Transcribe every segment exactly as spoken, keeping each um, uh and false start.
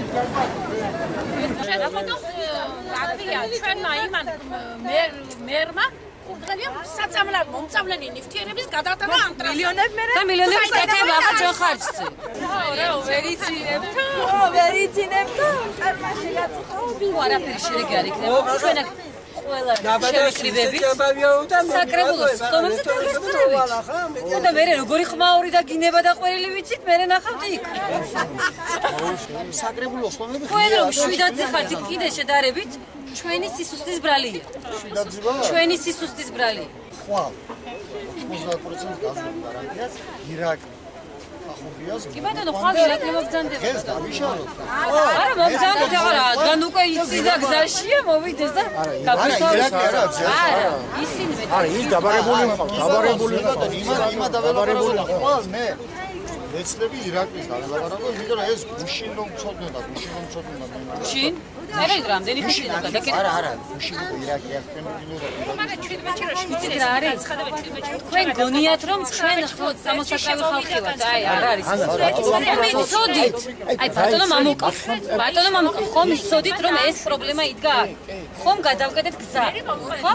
ჩვენმა იმან მერმა უბრალოდ საწამლა მომწავლენი ნივთიერების გადატანა ამ მილიონები მე და მილიონები კეთება ახლა ჩვენ ხარჯზე. რა ვერიცინებთ? ო ვერიცინებთ? წარმაში გაწუხავდი. არაფერი შედეგი არ იქნება. ჩვენ აქ ყველა შევიკრიბებით საკრებულოს სტომებზე დაგესწრებით. და მე როგორი ხმაური და გინება და ყვერილი ვიცით, მე ნახავთ იქ. საკრებულოს სტომები თქვენ რომ შვიდაძე ხართ იქ კიდე შედარებით ჩვენი სისუსტის ბრალია. ჩვენი სისუსტის ბრალია. ხვალ. ოცდაათ პროცენტი გაზრდა რაგიას ირაკი. ახობიას. კი ბატონო, ხვალ ირაკი მოგზანდება. ეს დავიშალოთ. არა, მოგზავნოთ ახლა, რადგან უკვე იცი და გზაშია მოვიდეს და გაგუსავთ. არა, არა, ისინი მე. არა, ის დაბარებული მყავს, დაბარებული მყავს. იმა იმა დაბარებული ხვალ მე. ეცლები ირაკის ალაბარაკო, იმიტომ რომ ეს გუშინ რომ ცოდნოდა, გუშინ რომ ცოდნოდა. გუშინ? წერილი რამდენი ხანია დაგეკითხა? არა, არა, გუშინ ირაკი ახტენებინოდა. მაგრამ ჩვენბეჭი რო ვიცით რა არის? თქვენ გონიათ რომ ჩვენ ხო სამოსაკრავი ხალხი ვართ? აი, არ არის. მე ცოდით. აი, ბატონო მამუკა. ბატონო მამუკა, ხომ ცოდით რომ ეს პრობლემა იდგა? ხომ გადავკეთეთ გზა? ხო?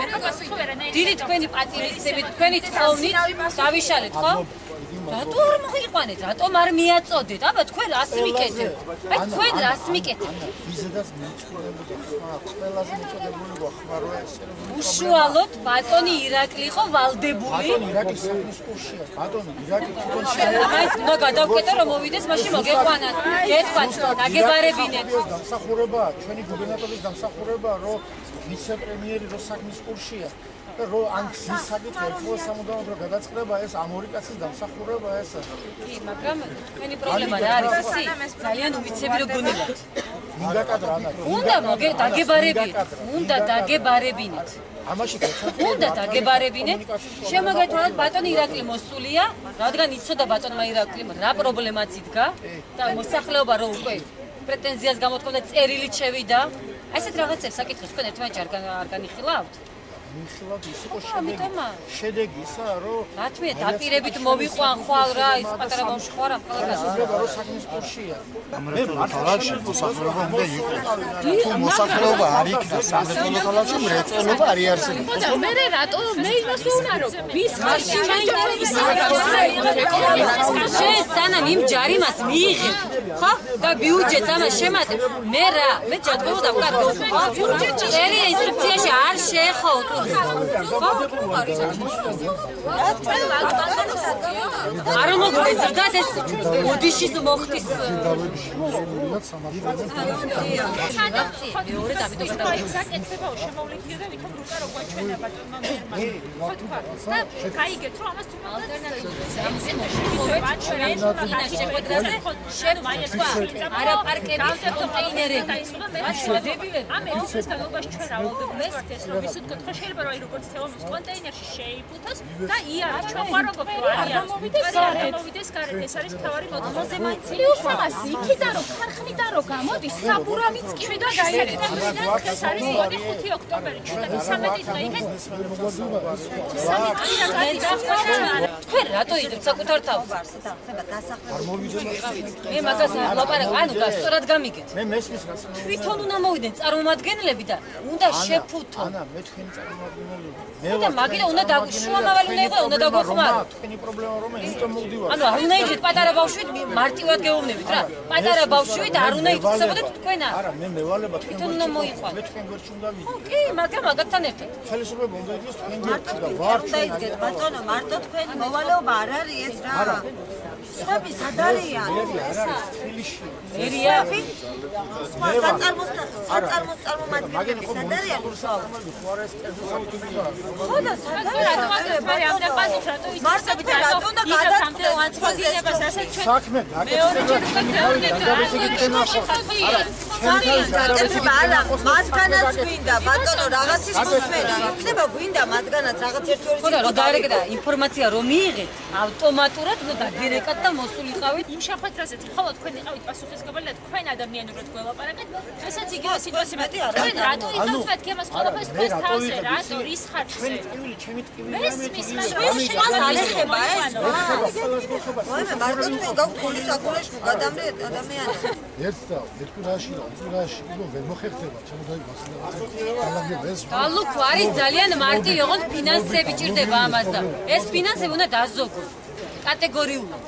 დიდი თქვენი პატივისცემი, თქვენი თხოვნით დავიშალეთ, ხო? რატო არ მოიყვანეთ? რატომ არ მიაწოდეთ? აბა თქვენ რას მიკეთებ? აი თქვენ რას მიკეთებ? ვიზედას მიწყობდი ხმა, ყველაზე მოწოდებული ხმარო ეს. უშუალოდ ბატონი ირაკლი იყო ვალდებული. ბატონი ირაკლის საქმის კურსია. ბატონი ირაკი თვითონ შეიძლება. აი ნო გადავკეთე რომ მოვიდეს, მაშინ მოგეყვანათ. გეთქვათ, დაგებარებინეთ. დამსახურებაა, ჩვენი გუბერნატორის დამსახურებაა, რომ ვიცე-პრემიერი რო საქმის კურსია. და რო ან გზის საკითხი ხო სამუდამოდ რო გადაწყდება ეს ამერიკაცის დამსახურება ეს. კი, მაგრამ თქვენი პრობლემა რა არის ისი? ძალიან უვიცები რო გონიათ. მინდა კადრა ანა. უნდა მოგე დაგებარებინეთ. უნდა დაგებარებინეთ. ამაში გეცადეთ. უნდა დაგებარებინეთ. შემოგეთვალოთ ბატონი ირაკლი მოსულია, რადგან იცოდა ბატონმა ირაკლიმ რა პრობლემაც იდგა და მოსახლეობა რო უკვე პრეტენზიას გამოთქონდა წერილით შევიდა. აი ესეთ რაღაცებს საკითხებს თქვენ ერთმანეთს არ განიხილავთ? მიხილავთ ის იყო შედეგი. შედეგი ისა რომ რა თქმა უნდა დაპირებით მოვიყვან ხვალ რა ის პატარა ბავშვი ხარ ამ ქალაქში. შეიძლება რომ საქმის კურსია. მე ქალაქში მოსახლეობა უნდა იყოს. თუ მოსახლეობა არ იქნა სამრეწველო ქალაქში, მრეწველობა არ იარსებოდა. და მე რატო მე იმას ვუნარო? ვის ხარში მაინტერესებს? შენ სანამ იმ ჯარიმას მიიღებ, ხო? და ბიუჯეტს ამას შემატებ. მე რა? მე ჯადმოვ დავკარგო. წერი ინსტრუქციაში არ შეეხოთ. არ მოგეძრდათ ეს ოდიშის მოხდის მეორე დავიდოს და საკეთებაო შემოვლიდიო და ვითომ რუკა რო გვაჩვენა ბატონმა მერმა ხო თქვა და გაიგეთ რომ ამას თუმცა არა პარკები კონტეინერები ამ ექსპრეს განმავლობაში ჩვენ რაოდენობას ეს რომ ვისურვებთ ხო შეიძლება რომ აი როგორც თეომის კონტეინერში შეიფუთოს და იაროს ჩვენ ვარობთ რომ არ მოვიდეს გარეთ მოვიდეს გარეთ ეს არის თავარი მოთხოვნა მაინც პლუს ამას იქიდან რომ ხარხნიდან რომ გამოდის საბურავიც კი ვიდა გაიერთდა ეს არის ხუთი ოქტომბერი ჩვენ მესამედი დღე იქეთ თქვენ რატო იღებთ საკუთარ თავს ხება დასახლებები მე მაგას ლაპარაკ ანუ სწორად გამიგეთ მე მესმის რას თვითონ უნდა მოვიდნენ წარმომადგენლები და უნდა შეფუთო ანა მე თქვენი წარმომადგენელი და მაგილა უნდა დაგუშუამავალი უნდა იყო უნდა დაგოხმარო თქვენი პრობლემა რომ იმიტომ მოვდივარ ანუ არ უნდა იგეთ პატარა ბავშვით მარტივად გეუბნებით რა პატარა ბავშვით არ უნდა იცნობოდეთ თქვენ არა მე მევალება თქვენ უნდა მოიყვანოთ მე თქვენ გვერდში უნდა ვიდე კი მაგრამ მაგათთან ერთად ხელისუფლება უნდა იყოს თქვენ გვერდში და ვარ უნდა იდგეთ ბატონო მარტო თქვენი მოვალეობა არ არის ეს რა არა სხვები სად არიან თბილისში ერია სხვა საწარმოს საწარმოს წარმომადგენლები სად არიან ხო და სად არიან მე ამ დაპაზით რატო მარტივად რატო და გადაწყვეტილებას განცხადებას რასაც ჩვენ საქმე გაკეთება ჩემი თავი გადაბესიკით ენახო არა ძალიან გაკეთება არა მათგანაც გვინდა ბატონო რაღაცის მოსმენა იქნება გვინდა მათგანაც რაღაც ერთი ორი ხო რა დაერეკდა ინფორმაცია რომ მიიღეთ ავტომატურად უნდა დაგერეკათ და მოსულიყავით იმ შეხვედრაზეც ხოლო თქვენ იყავით პასუხისმგებელი და თქვენ ადამიანურად გველაპარაკეთ დღესაც იგივე სიტუაცია თქვენ რატო იყავთ მეთქი ამას ყველაფერს თქვენს თავზე რატო რის ხარჯზე ტკივილი ჩემი ტკივილი ეს მის მას არ ეხება ეს ვაიმე მარტო თქვენ გაქვთ ხოლმე საკურეში გადამდე ადამიანები ერთ და ერთი რაში და ორი რაში იგო ვერ მოხერხდება ჩემო დაიბასა ეს ალუქ არის ძალიან მარტი ოღონდ ფინანსები ჭირდება ამას და ეს ფინანსები უნდა დაზოგოს კატეგორიულად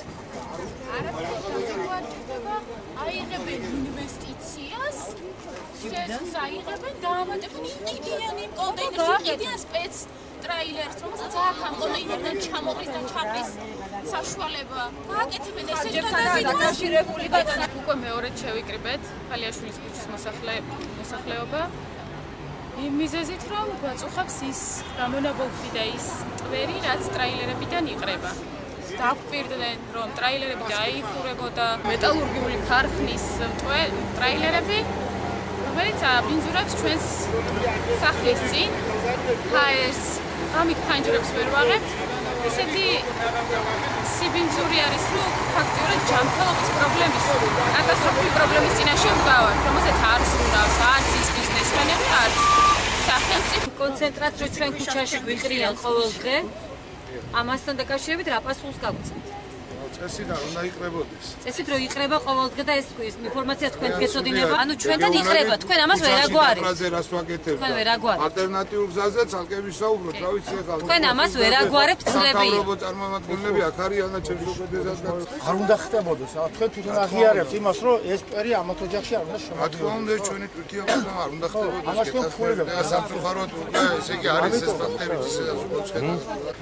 აიღებენ ინვესტიციას შეცს აიღებენ დაამატებენ იყიდიან იმ კონტეინერში იყიდიან სპეც ტრაილერს რომელსაც აქ ამ კონტეინერიდან ჩამოყრის და ჩაყრის საშუალება გააკეთებენ ესე დაკავშირებული ბატონო უკვე მეორედ შევიკრიბეთ ფალიაშვილის ქუჩის მოსახლეობა იმ მიზეზით რომ გვაწუხებს ის გამონაბოლქვი და ის ტვერი რაც ტრაილერებიდან იყრება დაგვპირდნენ რომ ტრაილერები დაიხურებოდა მეტალურგიული ქარხნის ტრაილერები რომელიც აბინძურებს ჩვენს სახლის წინ ჰაერს ამით ფანჯრებს ვერ ვაღებთ ესეთი სიბინძური არის რომ ფაქტიურად ჯანმრთელობის პრობლემის კატასტროფული პრობლემის წინაშე ვდგავართ რომელსაც არ სურავს არც ის ბიზნესმენები არც სახელმწიფო კონცენტრატ რო ჩვენ ქუჩაში გვიყრიან ყოველდღე ამასთან დაკავშირებით რა პასუხს გაგვცემთ წესიდან უნდა იყრებოდეს წესით რო იყრება ყოველდღე და ეს ინფორმაცია თქვენ გეცოდინება ანუ ჩვენთან იყრება თქვენ ამას ვერ აგვარებთ ფრაზე რას ვაკეთებთ თქვენ ვერ აგვარებთ ალტერნატიულ გზაზე ცალკე ვისაუბროთ რა ვიცი ახლა თქვენ ამას ვერ აგვარებთ წლები სამთავრობო წარმომადგენლები აქ არიან და ჩემს უყედესად არ უნდა ხდებოდეს რა თქვენ თვითონ აღიარებთ იმას რომ ეს პერი ამათ ოჯახში არ უნდა შემოგვიდეს რა თქმა უნდა ჩვენი თვითიობა არ უნდა ხდებოდეს კეთილად სამწუხაროდ ესე იგი არის ეს ფაქტები ისაც უცხოეთს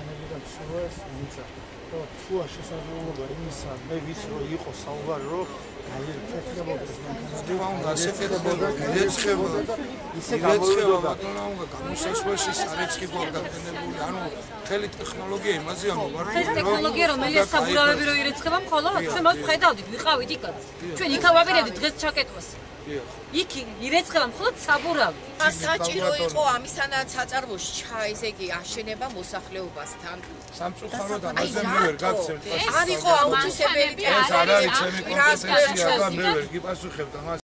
თუ შესაძლებლობა იმისა მე ვიცი რომ იყო საუბარი რომ გაიერთებოდეს თქმა უნდა ასე ხდებოდა გაიერთებოდა ისე გამოიწვია ბატონო უნდა გამოსასვლელში სარეცხი გორგანებული ანუ მთელი ტექნოლოგია იმაზეა მოვარდი ეს ტექნოლოგია რომელია საბურავები რო ირეცხება მხოლოდ ჩვენ მას ვხედავდით ვიყავით იქაც ჩვენ იქ ავაპირებდით დღეს ჩაკეტვას იქ ირეცხება მხოლოდ საბურავი საჭირო იყო ამისანაც საწარმოში ჩაის ეგ აშენება მოსახლეობასთან სამწუხაროდ ამაზე მე ვერ გაგცემთ არ იყო აუთისებელი ეს არ არის ჩემი კომპეტენცია და მე ვერ გიპასუხებთ ამას